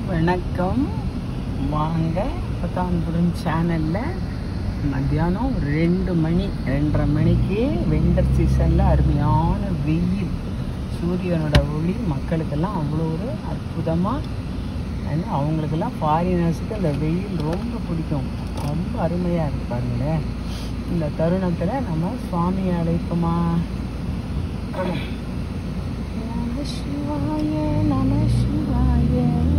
வணக்கம். வாங்க பத்தான்புரம் சேனலில் மத்தியானம் 2:30 மணிக்கு விண்டர் சீசனில் அருமையான வெயில், சூரியனோட ஒளி மக்களுக்கெல்லாம் அவ்வளோ ஒரு அற்புதமாக, அவங்களுக்கெல்லாம் ஃபாரினர்ஸுக்கு அந்த வெயில் ரொம்ப பிடிக்கும். ரொம்ப அருமையாக இருக்கு பாருங்களேன். இந்த தருணத்தில் நம்ம சுவாமியை அழைப்போமா? நம சிவாய நம சிவாய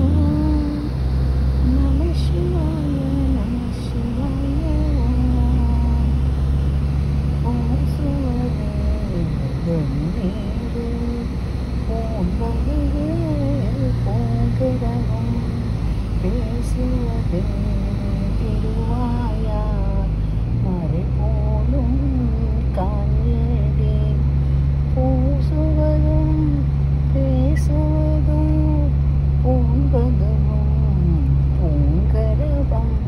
நம சிவாய நம சிவாய போகிறவும் பேசுவதே திருவாயா மறை போலும் காணேடே பூசுவதும் பேசுவதும் பூங்கதவும் பூங்கரவம்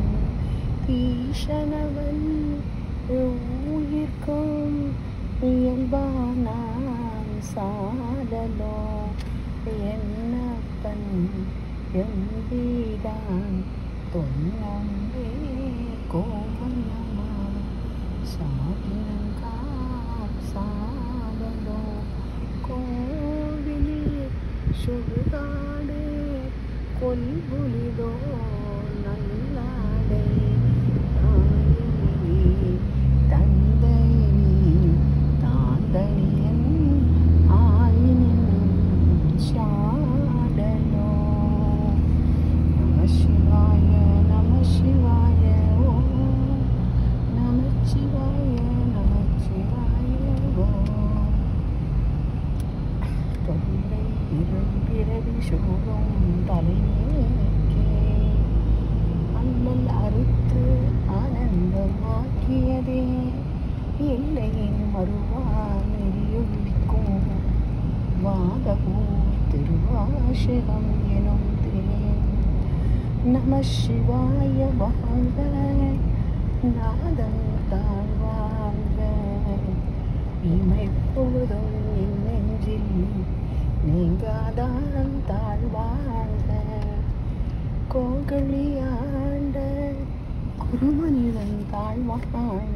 ஈசனவன் உயிர்க்கும் இயல்பானான் சாடலோ என்னப்பன் எம்பீடான் தொன்னம்பே கோமல்லமா சாதினங்கால் சாடலோ கோவிலே சுடுகாடு கொல்புலிதோ நல்லாடை தாயினி தந்தைனி தாந்தனியன் ஆயினின் சாடலோ நம சிவாய நம சிவாய ஓம் நம சிவாய நம சிவாய ஓம் தொல்லை இரும்பிறவி சூழும் தலைநீக்கே அல்லல் அறுத்து ஆனந்தமாக்கியதே எல்லையின் மறுவா நெறியொழிக்கும் வாதவூர் திருவாசகம் எனும் தேன் நம சிவாய வாழ்க நாதன் தாழ்வாழ்க இமைப்பொழுதும் என் நெஞ்சில் நீங்காதான் தாழ்வாழ்க கோகலியாண்ட குருமனிதன் தாழ்வாழ்க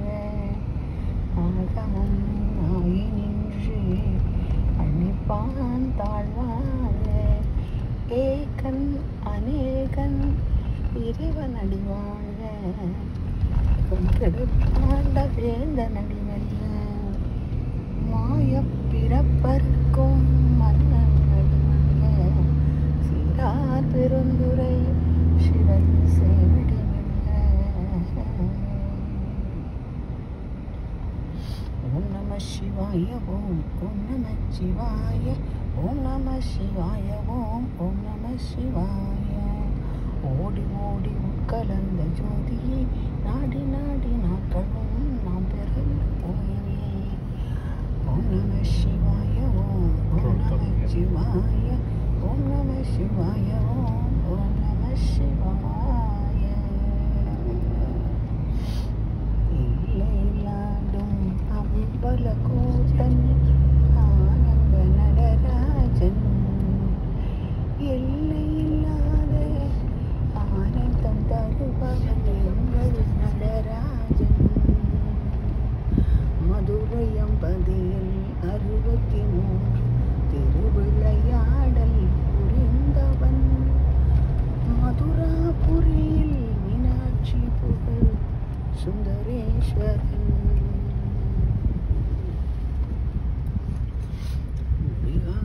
ஆகமம் ஆயி நின்று அன்னிப்பான் தாழ்வாழ்க ஏகன் அநேகன் இறைவன் அடிவாழ்க கெடுப்பாண்ட வேந்த நடிவல்ல மாய பிறப்பர்க்கும் மன்னன் அடிவாழ்க சீரார் பெருந்துரை சிவன் சேவடி வெல்ல ஓம் நம சிவாய ஓம் ஓம் நம சிவாய ஓம் நம சிவாய ஓம் ஓம் நம சிவாய ஓடி ஓடி உட்கலந்த ஜோதியை நாடி நாடி நாட்களும் நாம் பெறல் போயவே ஓம் நம சிவாய ஓம் ஓம் நம சிவாய ஓம் நம சிவாய ஓம் ஓம் நம சிவாய இல்லையில்லாடும் அவ்வள கூட்டன் ஆனந்த நடராஜன் எல்லையில்லாத ஆனந்தம் தருபவன் எங்கள் நடராஜன் மதுரை 63 திருவிளையாடல் புரிந்தவன் மதுராபுரியில் மீனாட்சி புகழ் சுந்தரேஸ்வரன் முருகா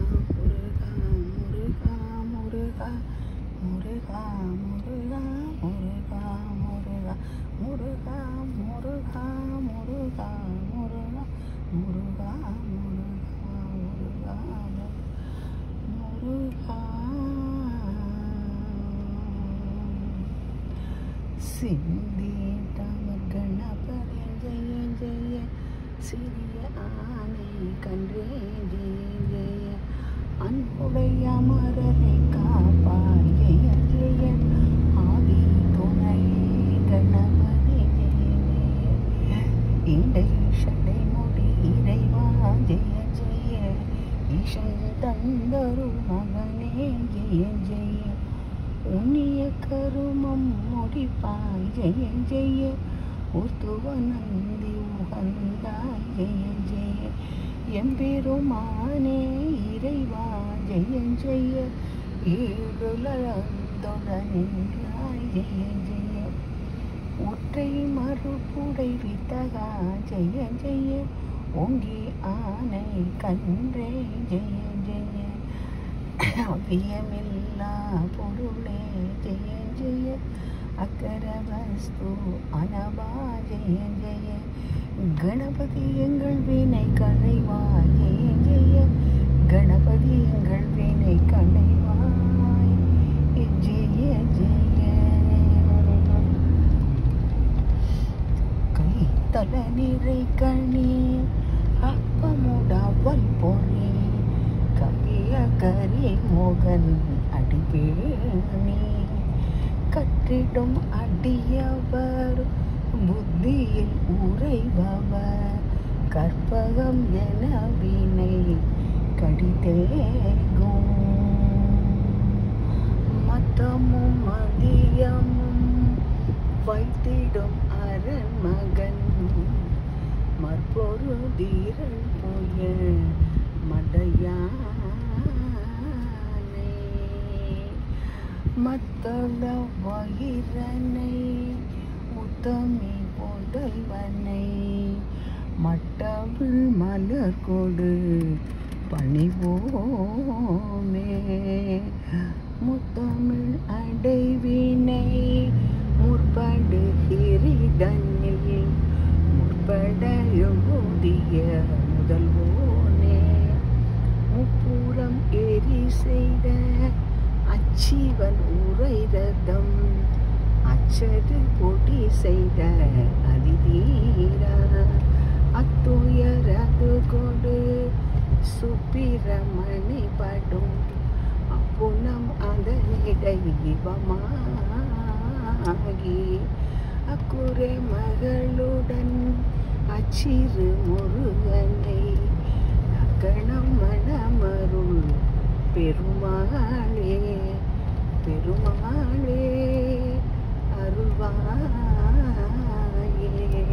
முருகா முருகா முருகா முருகா முருகா முருகா முருகா முருகா முருகா முருகா முருகா முருகா முருகா சிந்திதம கணபதி ஜெய ஜெய சிறிய ஆனை கன்றே ஜெய ஜெய அன்புடைய அமரரை காப்பாய் ஜெய ஜெய ஆதி துணையே கணபதி ஜெய ஜெய இடை சடை முடி இறைவா ஜெய ஜெய ஈசன் தந்தருள் மகனே ஜெய ஜெய புண்ணிய கருமம் முடிப்பாய் ஜெய ஜெய உத்துவநந்தி உகந்தாய் ஜெய ஜெய எம்பெருமானே இறைவா ஜெய ஜெய ஏழுலகந்தொடர்ந்தாய் ஜெய ஜெய ஒற்றை மறுபுடை வித்தகா ஜெய ஜெய ஓங்கி ஆனை கன்றே ஜெய ஜெய அவ்வியமில்லா பொருளே ஜெய ஜெய அக்கர வஸ்து அனபா ஜெய ஜெய கணபதி எங்கள் வினை களைவாய் ஜெய ஜெய கணபதி எங்கள் வினை களைவாய் ஜெய ஜெய கை தல நிறை கணி அப்பமுடவல் பொறி கவிய கரி மோகன் அடிபேணி கற்றிடும் அடியவர் புத்தியில் உறைபவர் கற்பகம் என வினை கடிதேகும் மத்தமும் மதியமும் வைத்திடும் அரண் மகன் மற்பொரு தீரன் போய மடையானை மத்தள வயிறனை முத்தமி புதல்வனை மட்டவிழ் மலர் கொடு பணிவோமே முத்தமிழ் அடைவினை முற்படு கிரீடனில் முற்பட எழுதிய முதல்வோனே முப்புறம் எரி செய்த அச்சிவன் உரை ரதம் அச்சது பொடி செய்த அதிதீர அத்துயரது கொடு சுப்பிரமணி படும் அப்புனம் அதனிடை இவமாகி அக்குறை மகளுடன் அச்சிறு முருகனை அக்கணம் மணமருள் பெருமாளே பெருமாளே அருள்வாயே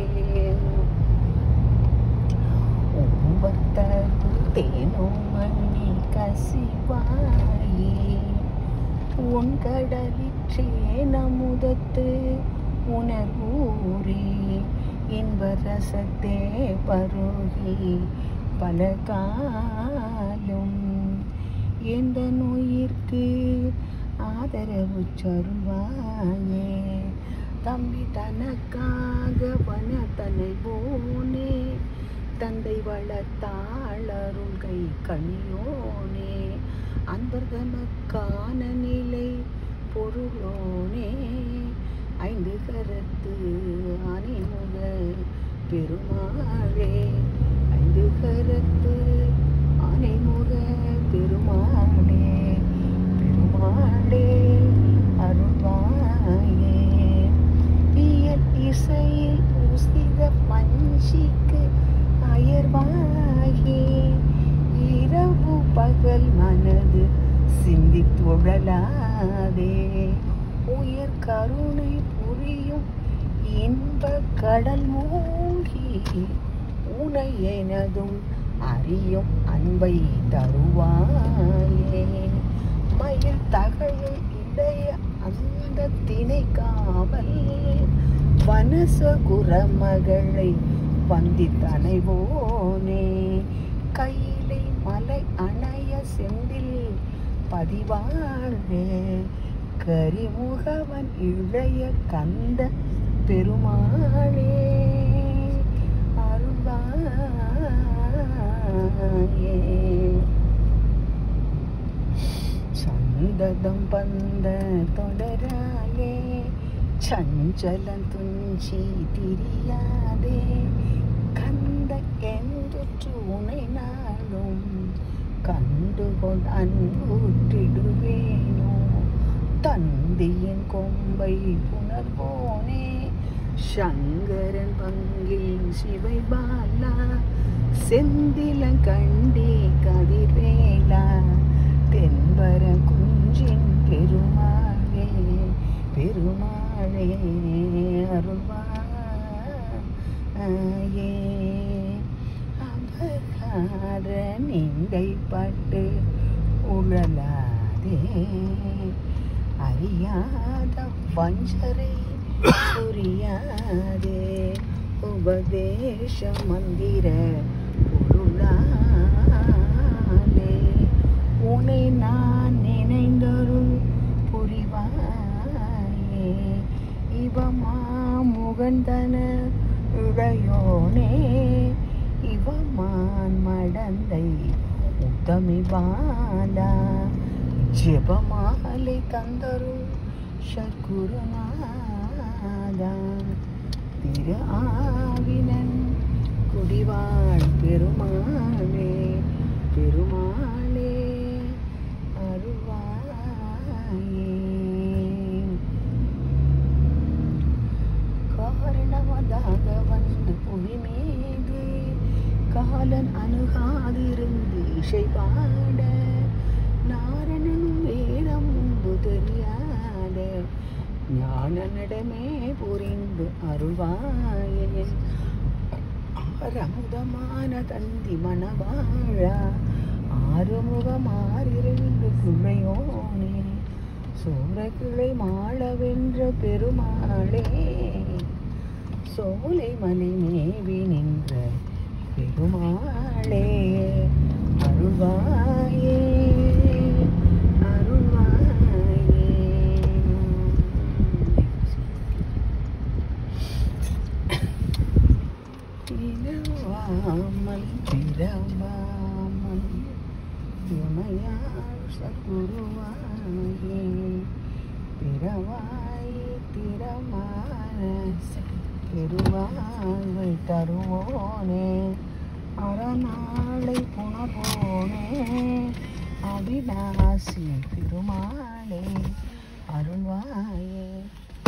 ஒவ்வொருத்தரு தேனும் மணி கசிவாயே உன் கடலிற்றே நமுதத்து உணர்வூரி இன்பரசத்தே பருகி பல காலும் எந்த நோயிற்கு ஆதரவு சொல்வாயே தம்பி தனக்காக வனத்தனை போனே தந்தை வளர்த்தாளருள் கை கனியோனே அன்பர் தமக்கான நிலை பொருளோனே ஐந்து கரத்து அணிமுக பெருமாளே ஐந்து கரத்து அணிமுக பெருமாளே பெருமாளே அருள்வாயே இயல் இசையில் உசித பஞ்சிக்கு அயர்வாகி இரவு பகல் மனது சிந்தித்துழலாதே உயர் கருணை புரியும் இன்ப கடல் மூழ்கி உனை எனதும் அறியும் அன்பை தருவாயே மயில் தகழ் இடைய அந்த திணை காவல் வனசகுர மகளை வந்தித்தனைவோனே கையிலை மலை அணைய செந்தில் பதிவாழ்வே கரிமுகவன் இளைய கந்த பெருமாளே அருள்வாயே சந்ததம் பந்த தொடராலே சஞ்சலம் துஞ்சி திரியாதே கந்த கெந்துற்று உனை நாளும் கண்டுகொண்டு அன்புற்றிடுவேனோ தந்தியின் கொம்பை புணர்வோனே சங்கரன் பங்கில் சிவை பாலா செந்திலங்கண்டி கதிர்வேலா தென்பர குஞ்சின் பெருமாளே அருள்வாயே அபகார நிந்தை பட்டு உழலாதே அறியாத வஞ்சரை புரியாதே உபதேச மந்திர பொருளாலே உன்னை நான் நினைந்தருள் புரிவாயே இவமா முகந்தன இழையோனே இவமான் மடந்தை உத்தமி பாலா ஜெபமாலை தந்தருள் சற்குருநாதா திரு ஆவினன் குடிவாழ் பெருமாளே பெருமாளே அருள்வாயே காரணமதாக வந்து புவி மீது காலன் அணுகாதிருந்து இசை பாட நாரணனும் வேதம் முன்பு தெரியாத ஞானனிடமே புரிந்து அருள்வாயே ஆரமுதமான தந்தி மணவாழா ஆறுமுகமாறிருந்து குழையோனே சோரக்கிளை மாளவென்ற பெருமாளே சோலை மலை மேவி நின்ற பெருமாளே அருள்வாயே அருள்வாயே பிறவாமல் பிறவாமல் இமையாள் சத்குருவாயே பிறவாய் திறமான பெருவாழ்வை தருவோனே அறநாளை புணர்வோனே அவிநாசி பெருமாளே அருள்வாயே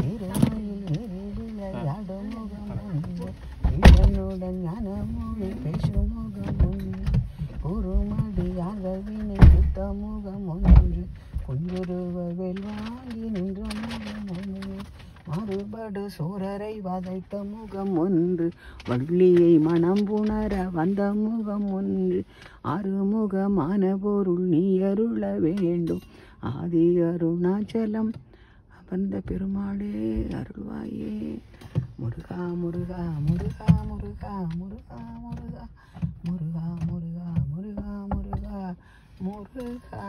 இதனுடன் ஞானமொழி பேசும் முகம் ஒன்று பொறுமடியாக வினை சுத்த முகம் ஒன்று கொஞ்சொருவ வெல்வாங்கி நின்ற முகம் ஒன்று மறுபடு சோரரை வதைத்த முகம் ஒன்று வள்ளியை மனம் புணர வந்த முகம் ஒன்று அறுமுகமான பொருள் நீ அருள வேண்டும் ஆதி அருணாச்சலம் வந்த பெருமாளே அருள்வாயே முருகா முருகா முருகா முருகா முருகா முருகா முருகா முருகா முருகா முருகா முருகா